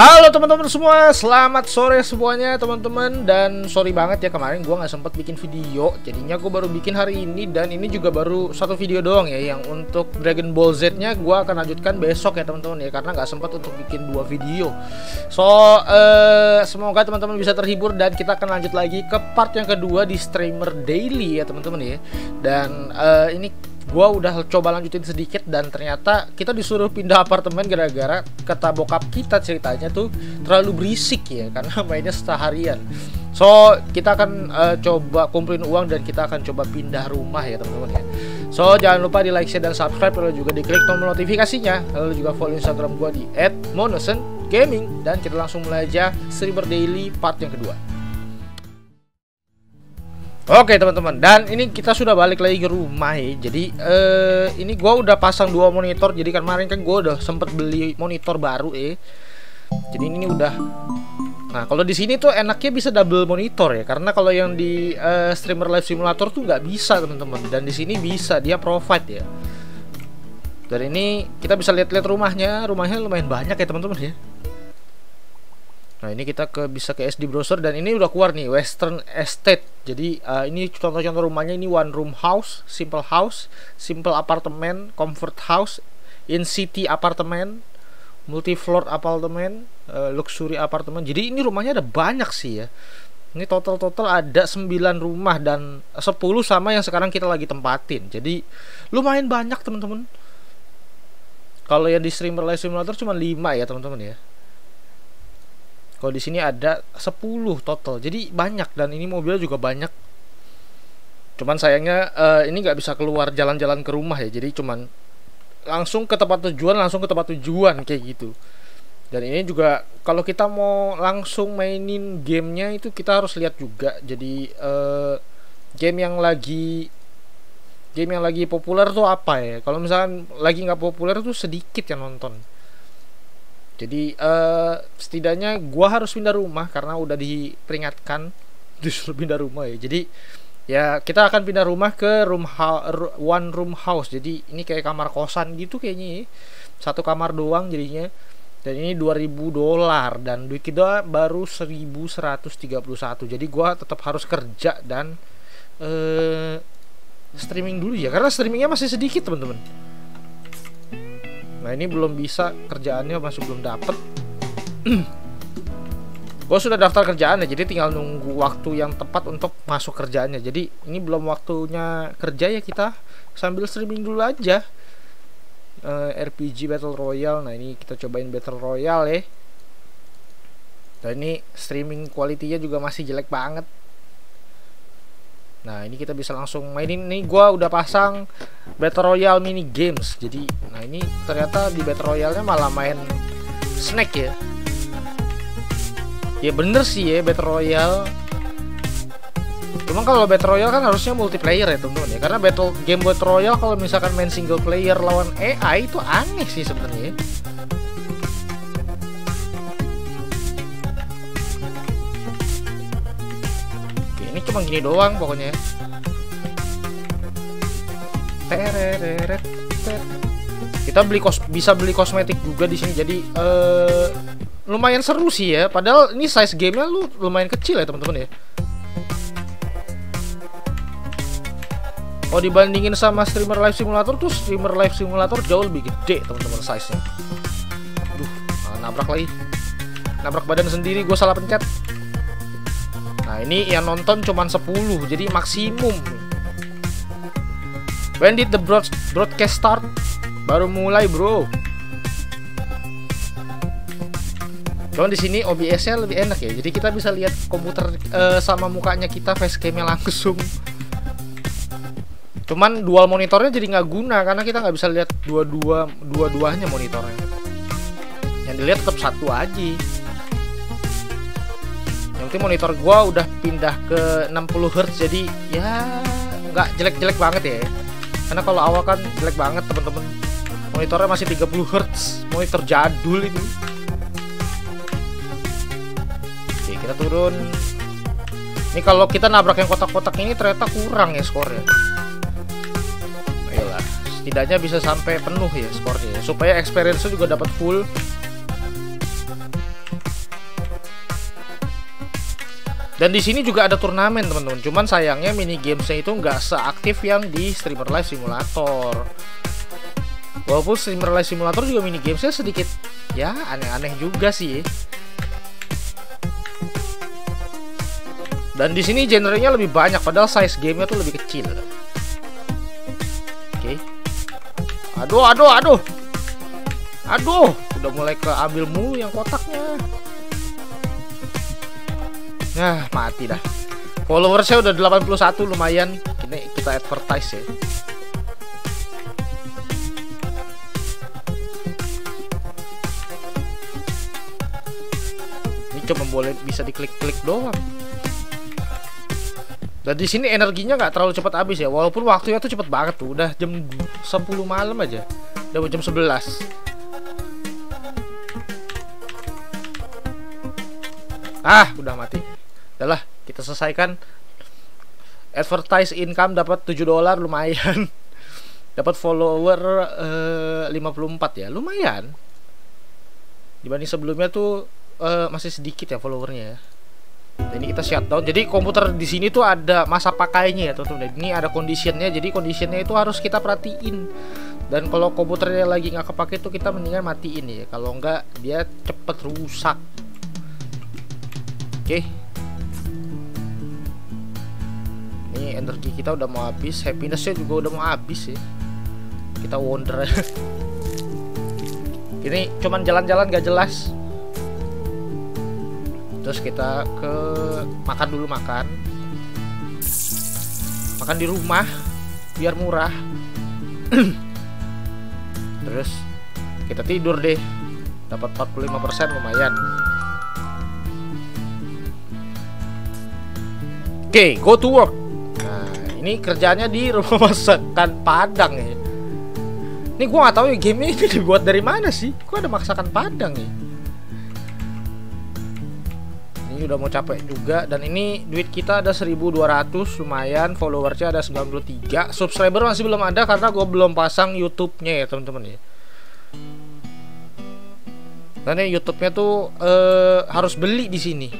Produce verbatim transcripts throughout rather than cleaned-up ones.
Halo teman-teman semua, selamat sore semuanya teman-teman. Dan sorry banget ya kemarin gue nggak sempet bikin video. Jadinya gue baru bikin hari ini. Dan ini juga baru satu video doang ya. Yang untuk Dragon Ball Z nya gue akan lanjutkan besok ya teman-teman ya, karena nggak sempet untuk bikin dua video. So uh, semoga teman-teman bisa terhibur. Dan kita akan lanjut lagi ke part yang kedua di Streamer Daily ya teman-teman ya. Dan uh, ini gua udah coba lanjutin sedikit dan ternyata kita disuruh pindah apartemen gara-gara kata bokap kita ceritanya tuh terlalu berisik ya, karena mainnya seharian. So kita akan uh, coba kumpulin uang dan kita akan coba pindah rumah ya teman-teman ya. So jangan lupa di like, share, dan subscribe, lalu juga diklik tombol notifikasinya, lalu juga follow Instagram gua di et monosen gaming. Dan kita langsung mulai aja Streamer Daily part yang kedua. Oke teman-teman, dan ini kita sudah balik lagi ke rumah ya. Jadi eh, ini gua udah pasang dua monitor. Jadi kemarin kan gua udah sempet beli monitor baru eh. Jadi ini udah. Nah kalau di sini tuh enaknya bisa double monitor ya, karena kalau yang di eh, Streamer Live Simulator tuh nggak bisa teman-teman. Dan di sini bisa, dia provide ya. Dan ini kita bisa lihat-lihat rumahnya. Rumahnya lumayan banyak ya teman-teman ya. Nah ini kita ke bisa ke S D browser dan ini udah keluar nih Western Estate. Jadi uh, ini contoh-contoh rumahnya, ini one room house, simple house, simple apartemen, comfort house, in city apartemen, multi floor apartemen, uh, luxury apartemen. Jadi ini rumahnya ada banyak sih ya. Ini total-total ada sembilan rumah dan sepuluh sama yang sekarang kita lagi tempatin. Jadi lumayan banyak teman-teman. Kalau yang di Streamer Live Simulator cuma lima ya teman-teman ya. Kalau di sini ada sepuluh total, jadi banyak. Dan ini mobilnya juga banyak. Cuman sayangnya uh, ini nggak bisa keluar jalan-jalan ke rumah ya. Jadi cuman langsung ke tempat tujuan, langsung ke tempat tujuan kayak gitu. Dan ini juga kalau kita mau langsung mainin gamenya itu kita harus lihat juga. Jadi uh, game yang lagi game yang lagi populer tuh apa ya? Kalau misalkan lagi nggak populer tuh sedikit yang nonton. Jadi uh, setidaknya gua harus pindah rumah karena udah diperingatkan disuruh pindah rumah ya. Jadi ya kita akan pindah rumah ke room one room house. Jadi ini kayak kamar kosan gitu kayaknya ya. Satu kamar doang jadinya. Dan ini dua ribu dolar dan duit kita baru seribu seratus tiga puluh satu. Jadi gua tetap harus kerja dan uh, streaming dulu ya, karena streamingnya masih sedikit teman-teman. Nah ini belum bisa, kerjaannya masih belum dapet. Gue sudah daftar kerjaan ya, jadi tinggal nunggu waktu yang tepat untuk masuk kerjaannya. Jadi ini belum waktunya kerja ya, kita sambil streaming dulu aja. uh, R P G Battle Royale. Nah ini kita cobain Battle Royale ya. Dan ini streaming quality-nya juga masih jelek banget. Nah ini kita bisa langsung mainin. Ini gua udah pasang Battle Royale mini games. Jadi nah ini ternyata di Battle Royale nya malah main snack ya. Ya bener sih ya Battle Royale. Cuma kalau Battle Royale kan harusnya multiplayer ya teman-teman ya. Karena battle game Battle Royale kalau misalkan main single player lawan A I itu aneh sih sebenarnya. Ini cuma gini doang pokoknya. Tereret. Kita beli kos bisa beli kosmetik juga di sini. Jadi uh, lumayan seru sih ya. Padahal ini size gamenya lu lumayan kecil ya teman-teman ya. Oh dibandingin sama Streamer Live Simulator tuh Streamer Live Simulator jauh lebih gede teman-teman size-nya. Aduh, nabrak lagi. Nabrak badan sendiri, gue salah pencet. Nah ini yang nonton cuman sepuluh, jadi maksimum. When did the broad broadcast start? Baru mulai bro. Cuman di sini O B S-nya lebih enak ya, jadi kita bisa lihat komputer uh, sama mukanya kita facecam-nya langsung. Cuman dual monitornya jadi nggak guna karena kita nggak bisa lihat dua-dua dua-duanya monitornya. Yang dilihat tetap satu aja. Nanti monitor gua udah pindah ke enam puluh hertz, jadi ya nggak jelek-jelek banget ya. Karena kalau awal kan jelek banget teman-teman. Monitornya masih tiga puluh hertz, monitor jadul itu. Oke, kita turun. Ini kalau kita nabrak yang kotak-kotak ini ternyata kurang ya skornya. Ayolah, setidaknya bisa sampai penuh ya skornya, supaya experience-nya juga dapat full. Dan di sini juga ada turnamen teman-teman. Cuman sayangnya mini gamesnya itu nggak seaktif yang di Streamer Live Simulator. Walaupun Streamer Live Simulator juga mini gamesnya sedikit ya aneh-aneh juga sih. Dan di sini genrenya lebih banyak, padahal size gamenya tuh lebih kecil. Oke. Aduh, aduh, aduh. Aduh, udah mulai keambil mulu yang kotaknya. Nah, mati dah. Followersnya udah delapan puluh satu, lumayan. Ini kita advertise ya. Ini cuma boleh bisa diklik-klik doang. Dan di sini energinya nggak terlalu cepat habis ya, walaupun waktunya tuh cepet banget tuh, udah jam sepuluh malam aja, udah jam sebelas. Ah, udah mati. Udahlah, kita selesaikan. Advertise income dapat tujuh dolar, lumayan. Dapat follower uh, lima puluh empat ya, lumayan. Dibanding sebelumnya tuh uh, masih sedikit ya followernya ya. Dan ini kita shutdown. Jadi komputer di sini tuh ada masa pakainya ya teman-teman. Ini ada conditionnya. Jadi conditionnya itu harus kita perhatiin. Dan kalau komputernya lagi nggak kepake tuh kita mendingan matiin ya. Kalau nggak dia cepet rusak. Oke. Ini energi kita udah mau habis. Happinessnya juga udah mau habis ya. Kita wonder. Ini cuman jalan-jalan gak jelas. Terus kita ke makan dulu, makan makan di rumah biar murah. Terus kita tidur deh, dapat empat puluh lima persen, lumayan. Oke, okay, go to work. Nah, ini kerjanya di rumah masakan Padang ya. Ini gua nggak tahu ya game ini dibuat dari mana sih. Gua ada masakan Padang ya. Udah mau capek juga. Dan ini duit kita ada seribu dua ratus, lumayan. Followersnya ada sembilan puluh tiga. Subscriber masih belum ada karena gue belum pasang YouTube-nya ya teman-teman ya. Dan ya YouTube-nya tuh eh, harus beli di sini.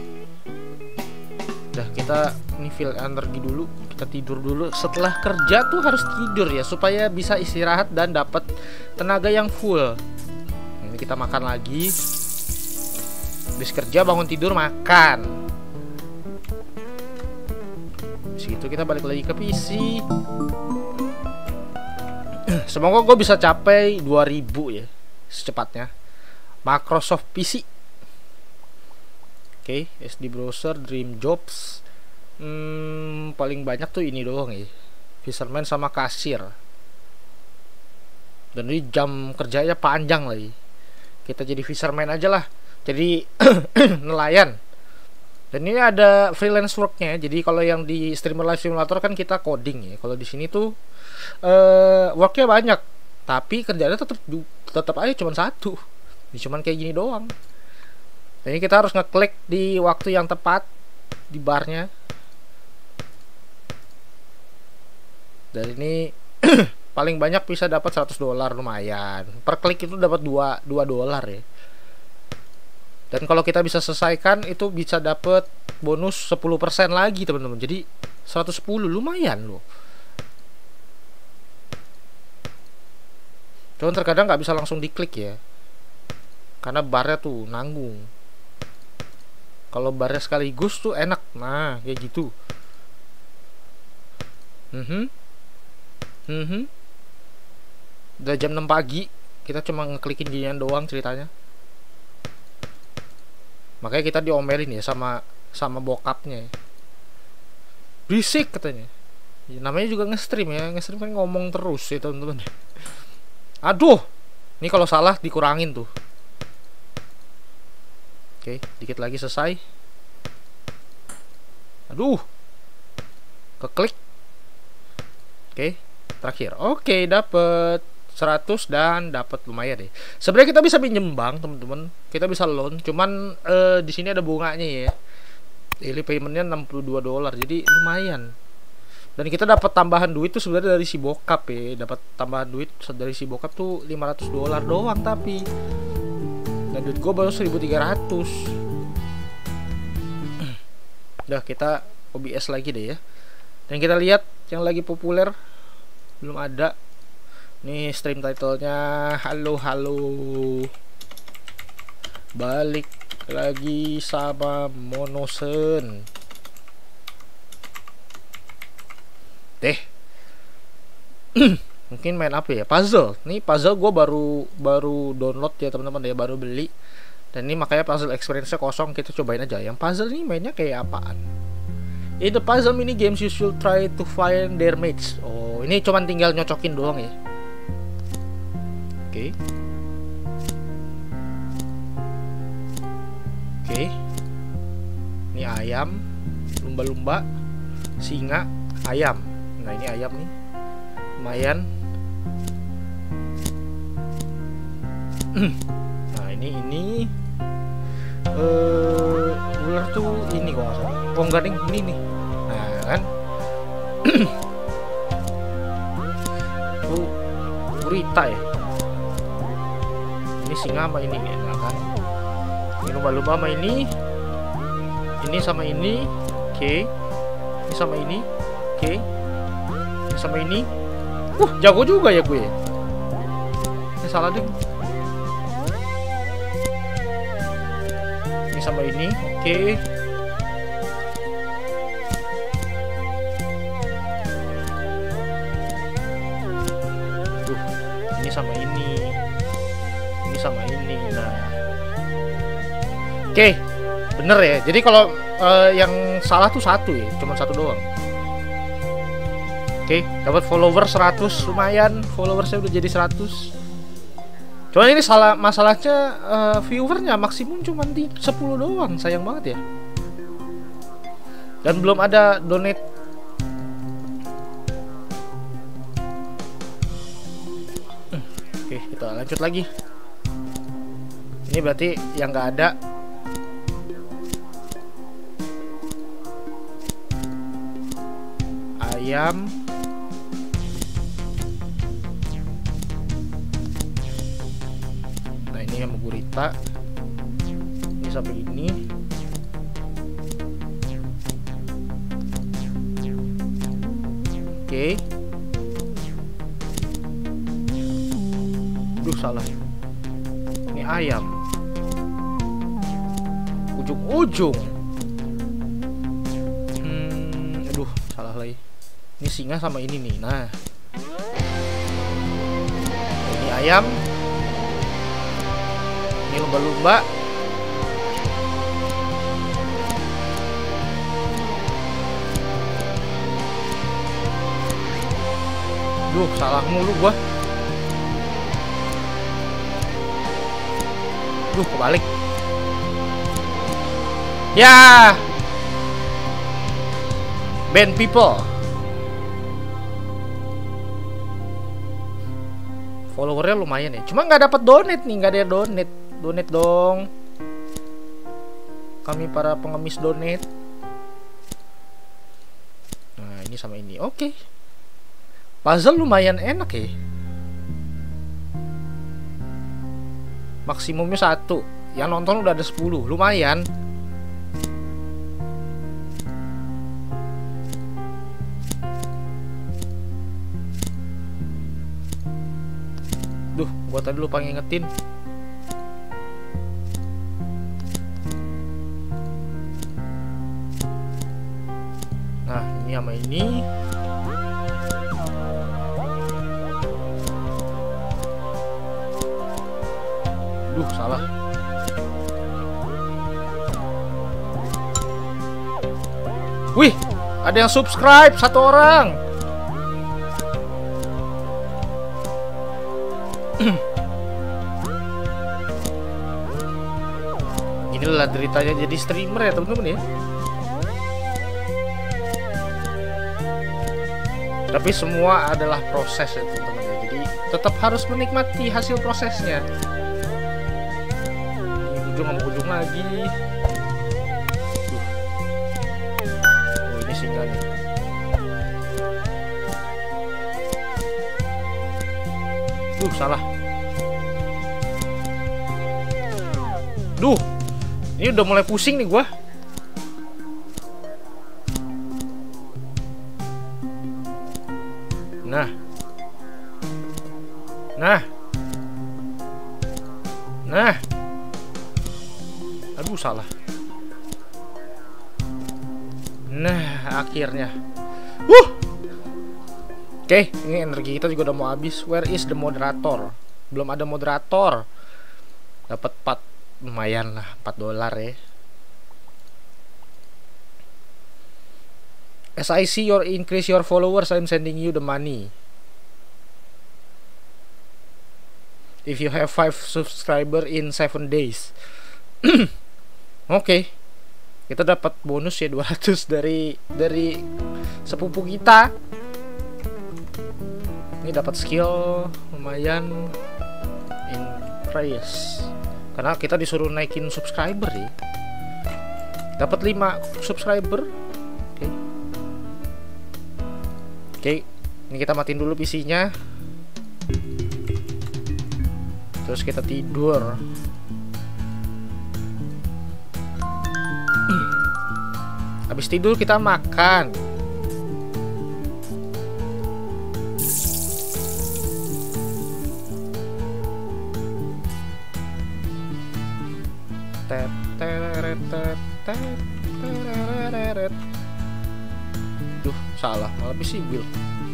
Udah, kita ini fill energi dulu, kita tidur dulu. Setelah kerja tuh harus tidur ya supaya bisa istirahat dan dapat tenaga yang full. Ini kita makan lagi. Habis kerja bangun tidur makan. Segitu kita balik lagi ke P C. Semoga gue bisa capai dua ribu ya secepatnya. Microsoft P C. Oke, okay, S D browser, Dream Jobs. Hmm, paling banyak tuh ini doang ya. Fisherman sama kasir. Dan ini jam kerjanya panjang lagi. Kita jadi fisherman aja lah. Jadi nelayan. Dan ini ada freelance worknya. Jadi kalau yang di Streamer Live Simulator kan kita coding ya. Kalau di sini tuh uh, worknya banyak, tapi kerjanya tetap tetap aja cuma satu. Ini cuman kayak gini doang. Jadi kita harus ngeklik di waktu yang tepat di barnya. Dan ini paling banyak bisa dapat seratus dolar, lumayan. Per klik itu dapat dua dolar ya. Dan kalau kita bisa selesaikan itu bisa dapat bonus sepuluh persen lagi teman-teman. Jadi seratus sepuluh, lumayan loh. Cuman terkadang nggak bisa langsung diklik ya, karena barnya tuh nanggung. Kalau barnya sekaligus tuh enak. Nah kayak gitu. Mhm. Mhm. Udah jam enam pagi, kita cuma ngeklikin ginian doang ceritanya. Makanya kita diomelin ya sama sama bokapnya. Berisik katanya. Ya, namanya juga nge-stream ya. Nge-stream kan ngomong terus ya teman-teman. Aduh. Ini kalau salah dikurangin tuh. Oke, dikit lagi selesai. Aduh. Keklik. Oke, terakhir. Oke, dapet seratus dan dapat lumayan deh. Sebenarnya kita bisa pinjem bank, teman-teman. Kita bisa loan, cuman eh, di sini ada bunganya ya. Daily paymentnya enam puluh dua dolar. Jadi lumayan. Dan kita dapat tambahan duit tuh sebenarnya dari si bokap ya. Dapat tambahan duit dari si bokap tuh lima ratus dolar doang tapi. Dan duit gua baru seribu tiga ratus. Udah, kita O B S lagi deh ya. Dan kita lihat yang lagi populer. Belum ada. Nih stream title-nya. Halo halo. Balik lagi sama Monosen. Deh. Mungkin main apa ya? Puzzle. Nih puzzle gue baru baru download ya teman-teman ya, baru beli. Dan ini makanya puzzle experience-nya kosong. Kita cobain aja. Yang puzzle ini mainnya kayak apaan? In the puzzle mini games you should try to find their mates. Oh, ini cuman tinggal nyocokin doang ya. Oke. Okay. Oke. Okay. Ini ayam, lumba-lumba, singa, ayam. Nah, ini ayam nih. Lumayan. Nah, ini ini eh uh, ular tuh ini kok nggak salah. Oh enggak nih, ini nih. Nah kan. Oh, gurita ya. Ini singa sama ini ya kan. Ini lumba-lumba sama ini. Ini sama ini. Oke. Okay. Ini sama ini. Oke. Okay. Ini sama ini. Uh, jago juga ya gue. Ini salah ding. Ini sama ini. Oke. Okay. Ini sama ini, ini sama ini. Nah, oke, okay, bener ya. Jadi kalau uh, yang salah tuh satu ya, cuma satu doang. Oke, okay, dapat follower seratus, lumayan. Followersnya udah jadi seratus. Cuman ini salah, masalahnya uh, viewernya maksimum cuma di sepuluh doang. Sayang banget ya. Dan belum ada donate. Oke, kita lanjut lagi. Ini berarti yang nggak ada. Ayam. Nah, ini yang gurita. Ini sampai ini. Oke. Aduh, salah. Ini ayam. Ujung-ujung. Hmm, aduh, salah lagi. Ini singa sama ini nih. Nah. Ini ayam. Ini lumba-lumba. Duh, salah mulu gua. Duh, kebalik. Ya. Band people. Followernya lumayan ya. Cuma nggak dapat donate nih, nggak ada donate. Donate dong. Kami para pengemis donate. Nah, ini sama ini. Oke. Okay. Puzzle lumayan enak ya. Maksimumnya satu. Yang nonton udah ada sepuluh. Lumayan. Duh, gua tadi lupa ngingetin. Nah, ini sama ini. Duh, salah. Wih, ada yang subscribe satu orang. Inilah deritanya jadi streamer ya teman-teman ya. Tapi semua adalah proses ya teman-teman ya. Jadi tetap harus menikmati hasil prosesnya. Ujung sama ujung lagi. Oh, ini singa nih. Duh, salah. Duh, ini udah mulai pusing nih gua. Nah. Nah. Nah. Aduh, salah. Nah, akhirnya. Wuh. Oke, ini energi kita juga udah mau habis. Where is the moderator? Belum ada moderator. Dapat empat, lumayan lah, empat dolar ya. As I see your increase your followers, I'm sending you the money. If you have five subscriber in seven days. Oke. Okay. Kita dapat bonus ya dua ratus dari dari sepupu kita. Ini dapat skill lumayan, increase. Karena kita disuruh naikin subscriber ya. Dapat lima subscriber. Oke. Okay. Oke, okay. Ini kita matiin dulu P C-nya. Terus kita tidur. Habis tidur kita makan. Tet teret tet teret. Duh, salah, malah bisa build.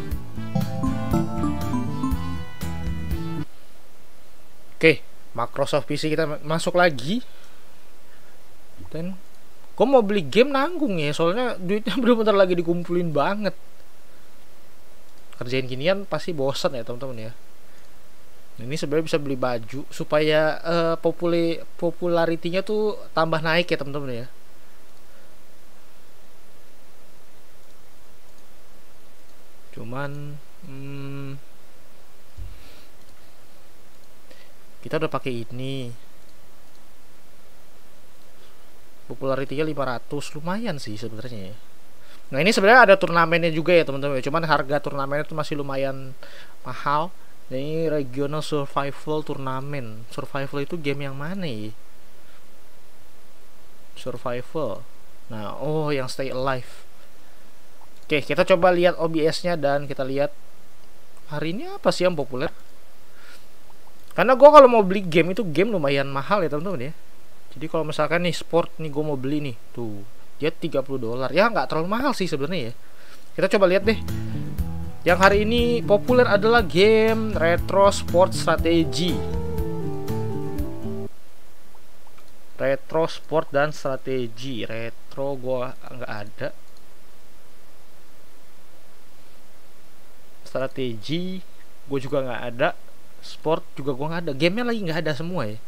Oke, Microsoft P C kita masuk lagi. Dan gue mau beli game nanggung ya, soalnya duitnya bener-bener lagi dikumpulin banget. Kerjain ginian pasti bosan ya teman-teman ya. Ini sebenarnya bisa beli baju supaya uh, populi popularitinya tuh tambah naik ya teman-teman ya. Cuman hmm, kita udah pakai ini. Popularitinya lima ratus, lumayan sih sebenarnya ya. Nah, ini sebenarnya ada turnamennya juga ya teman-teman. Cuman harga turnamennya itu masih lumayan mahal. Nah, ini regional survival turnamen. Survival itu game yang mana ya? Survival. Nah, oh yang stay alive. Oke, kita coba lihat O B S-nya dan kita lihat hari ini apa sih yang populer. Karena gue kalau mau beli game itu game lumayan mahal ya teman-teman ya. Jadi kalau misalkan nih sport nih gue mau beli nih, tuh dia tiga puluh dolar. Ya nggak terlalu mahal sih sebenarnya ya. Kita coba lihat deh. Yang hari ini populer adalah game Retro Sport Strategy. Retro Sport dan Strategi. Retro gua nggak ada. Strategi gue juga nggak ada. Sport juga gue nggak ada. Gamenya lagi nggak ada semua ya.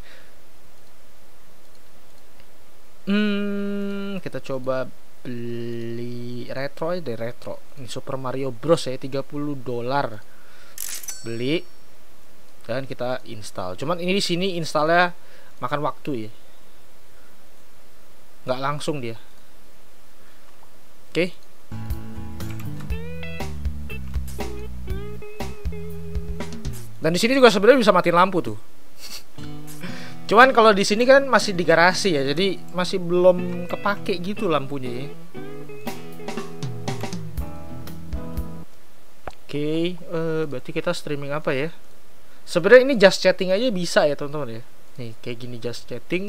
Hmm, kita coba beli retro aja deh, retro. Ini Super Mario Bros ya, tiga puluh dolar. Beli dan kita install. Cuman ini di sini installnya makan waktu ya. Nggak langsung dia. Oke. Dan di sini juga sebenarnya bisa matiin lampu tuh. Cuman kalau di sini kan masih di garasi ya, jadi masih belum kepake gitu lampunya ya. Oke, uh, berarti kita streaming apa ya? Sebenarnya ini just chatting aja bisa ya teman-teman ya. Nih kayak gini just chatting.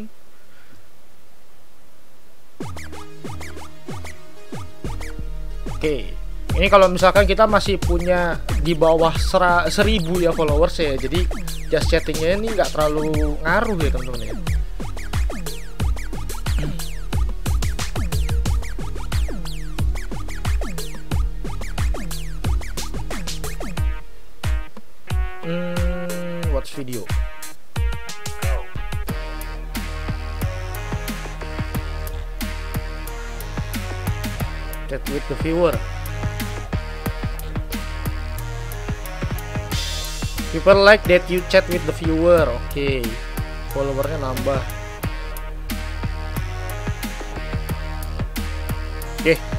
Oke, ini kalau misalkan kita masih punya di bawah sera, seribu ya followers ya, jadi just chattingnya ini nggak terlalu ngaruh ya teman-teman ya. Hmm, watch video. Chat with the viewer. People like that you chat with the viewer. Oke, okay. Followernya nambah. Oke, okay.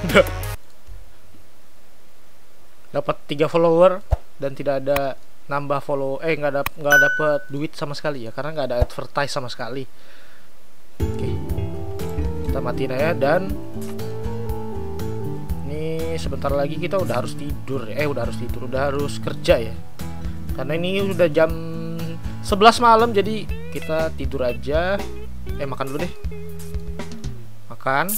Dapat tiga follower dan tidak ada nambah follow. Eh, nggak ada nggak dapat duit sama sekali ya, karena nggak ada advertise sama sekali. Oke, okay. Kita matiin aja dan ini sebentar lagi kita udah harus tidur. Eh udah harus tidur, udah harus kerja ya. Karena ini udah jam sebelas malam, jadi kita tidur aja. Eh makan dulu deh. Makan.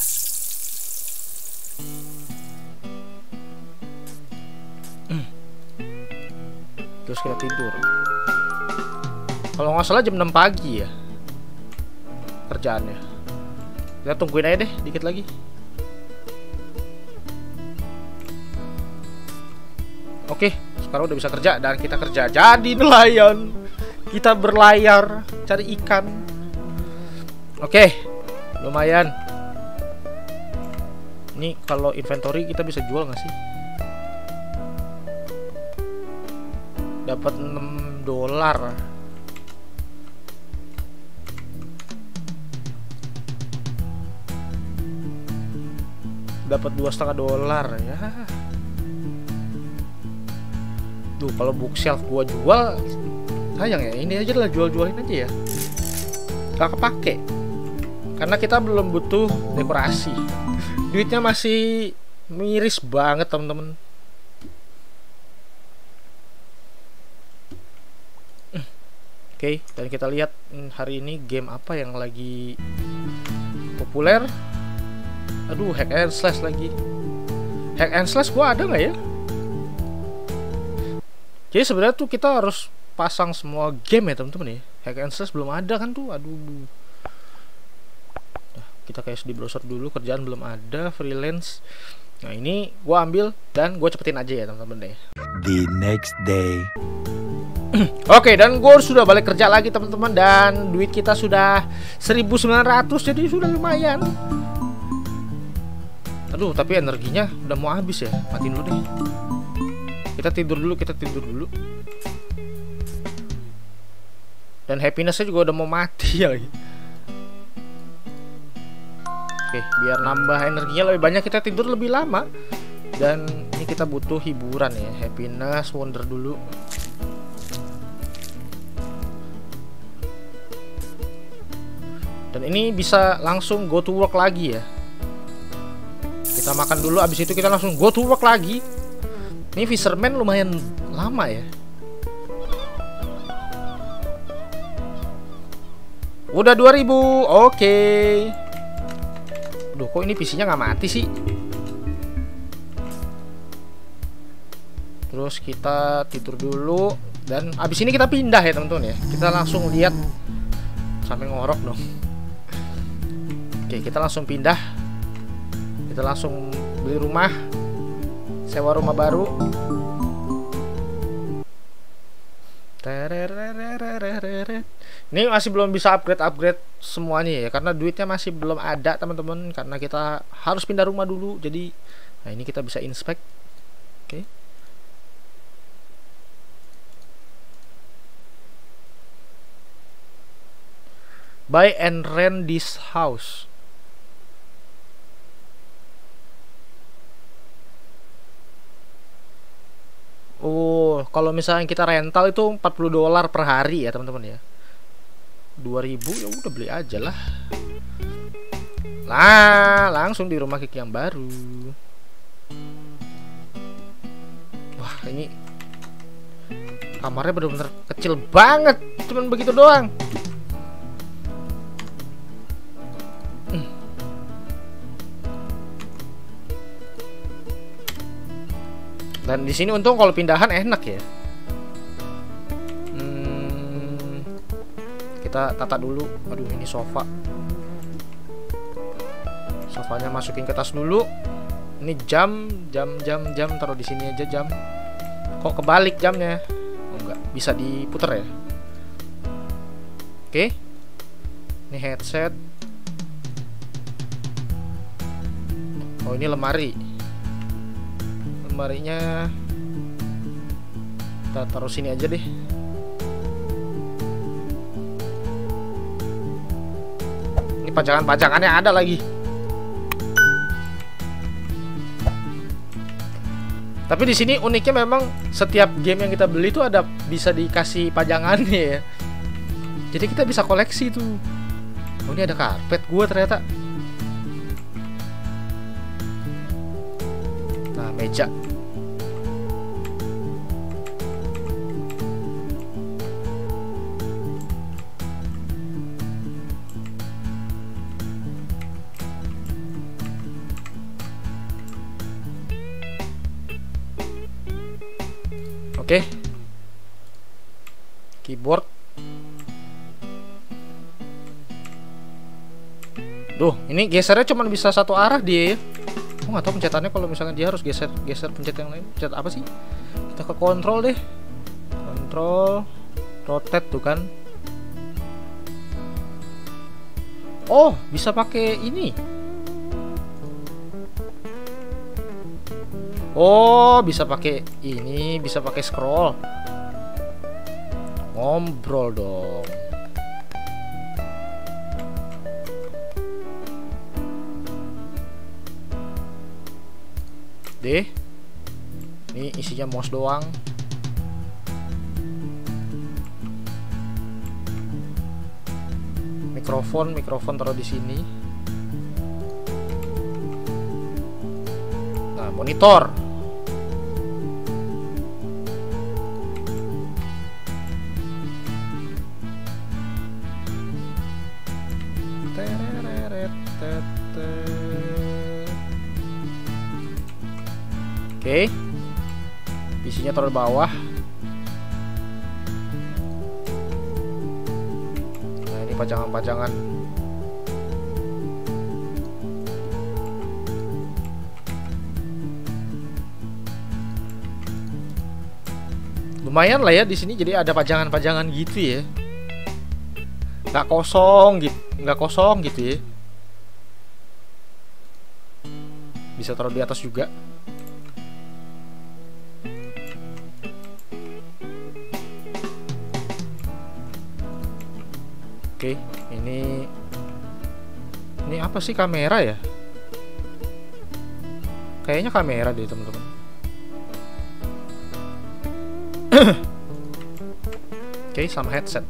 Terus kita tidur. Kalau nggak salah jam enam pagi ya kerjaannya. Kita tungguin aja deh dikit lagi. Oke, sekarang udah bisa kerja dan kita kerja jadi nelayan. Kita berlayar cari ikan. Oke, lumayan. Ini kalau inventory kita bisa jual nggak sih? Dapat enam dolar. Dapat dua setengah dolar ya. Tuh kalau bookshelf gua jual, sayang ya, ini aja lah jual-jualin aja ya. Gak kepake. Karena kita belum butuh dekorasi. Duitnya masih miris banget temen-temen. Oke, dan kita lihat hari ini game apa yang lagi populer. Aduh, hack and slash lagi. Hack and slash gua ada nggak ya? Jadi sebenarnya tuh kita harus pasang semua game ya teman-teman ya. Hack and slash belum ada kan tuh. Aduh. Nah, kita kayak di browser dulu, kerjaan belum ada, freelance. Nah ini gua ambil dan gua cepetin aja ya teman-teman deh. The next day. Oke, dan gue sudah balik kerja lagi teman-teman, dan duit kita sudah seribu sembilan ratus, jadi sudah lumayan. Aduh, tapi energinya udah mau habis ya. Matiin dulu deh. Kita tidur dulu, kita tidur dulu. Dan happinessnya juga udah mau mati ya. Oke, biar nambah energinya lebih banyak, kita tidur lebih lama. Dan ini kita butuh hiburan ya. Happiness, wonder dulu. Dan ini bisa langsung go to work lagi ya. Kita makan dulu, abis itu kita langsung go to work lagi. Ini fisherman lumayan lama ya. Udah dua ribu, oke. Duh, kok ini P C-nya nggak mati sih? Terus kita tidur dulu, dan abis ini kita pindah ya teman-teman ya. Kita langsung lihat sampai ngorok dong. Oke, kita langsung pindah. Kita langsung beli rumah, sewa rumah baru. Ini masih belum bisa upgrade-upgrade semuanya ya, karena duitnya masih belum ada teman-teman. Karena kita harus pindah rumah dulu. Jadi, nah ini kita bisa inspect. Oke. Buy and rent this house. Oh, kalau misalnya kita rental itu empat puluh dolar per hari ya teman-teman ya. dua ribu ya udah beli aja lah. Lah, langsung di rumah Kiki yang baru. Wah, ini kamarnya bener-bener kecil banget, cuman begitu doang. Dan di sini untung kalau pindahan enak ya. Hmm, kita tata dulu. Aduh, ini sofa. Sofanya masukin ke tas dulu. Ini jam, jam, jam, jam taruh di sini aja jam. Kok kebalik jamnya? Oh enggak, bisa diputer ya. Oke. Ini headset. Oh, ini lemari. Lemarinya kita taruh sini aja deh. Ini pajangan-pajangannya ada lagi. Tapi di sini uniknya memang setiap game yang kita beli itu ada bisa dikasih pajangannya ya. Jadi kita bisa koleksi tuh. Oh, ini ada karpet gua ternyata. meja. Oke, keyboard. Duh, ini gesernya cuma bisa satu arah dia ya. Aku nggak tahu pencetannya kalau misalnya dia harus geser geser pencet yang lain. Pencet apa sih? Kita ke kontrol deh. Kontrol, rotate tuh kan. Oh, bisa pakai ini. Oh, bisa pakai ini, bisa pakai scroll. Ngobrol dong. Deh. Ini isinya mouse doang. Mikrofon, mikrofon taruh di sini. Nah, monitor. Oke, isinya taruh di bawah. Nah, ini pajangan-pajangan. Lumayan lah ya di sini, jadi ada pajangan-pajangan gitu ya. Nggak kosong gitu, nggak kosong gitu ya. Bisa taruh di atas juga. Oke, ini ini apa sih, kamera ya? Kayaknya kamera deh teman-teman. Oke, sama headset.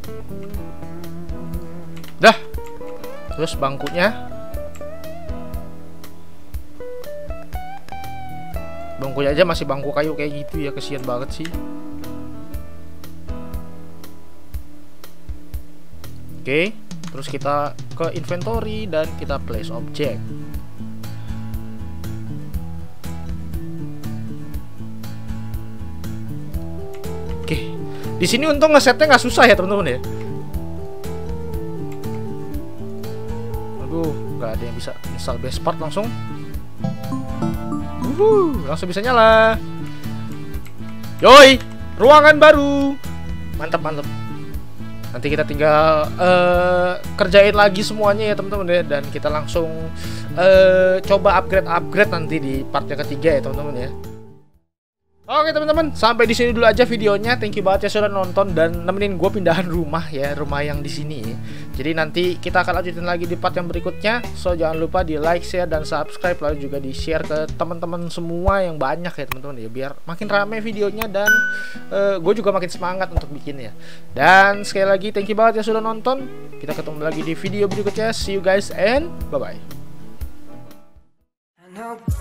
Dah. Terus bangkunya. Bangkunya aja masih bangku kayu kayak gitu ya, kesian banget sih. Oke, terus kita ke inventory dan kita place object. Oke, di sini untung ngesetnya nggak susah ya teman-teman ya. Aduh, nggak ada yang bisa install best part langsung. Uhuh, langsung bisa nyala. Yoi, ruangan baru. Mantap mantap. Nanti kita tinggal uh, kerjain lagi semuanya ya teman-teman ya, dan kita langsung uh, coba upgrade-upgrade nanti di part yang ketiga ya teman-teman ya. Oke teman-teman, sampai di sini dulu aja videonya. Thank you banget ya sudah nonton dan nemenin gue pindahan rumah ya, rumah yang di sini. Jadi nanti kita akan lanjutin lagi di part yang berikutnya. So jangan lupa di like, share dan subscribe, lalu juga di share ke teman-teman semua yang banyak ya teman-teman ya, biar makin rame videonya dan uh, gue juga makin semangat untuk bikin ya. Dan sekali lagi thank you banget ya sudah nonton. Kita ketemu lagi di video berikutnya. See you guys and bye bye.